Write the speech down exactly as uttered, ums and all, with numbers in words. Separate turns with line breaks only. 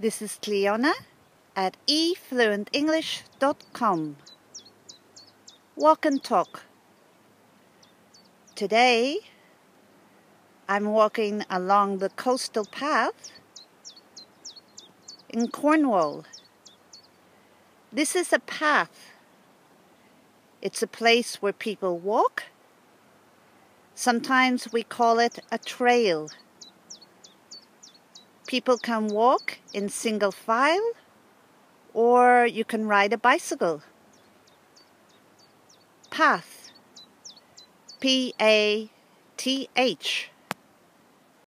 This is Cleona at e fluent english dot com. Walk and talk. Today, I'm walking along the coastal path in Cornwall. This is a path. It's a place where people walk. Sometimes we call it a trail. People can walk in single file, or you can ride a bicycle. Path. P A T H.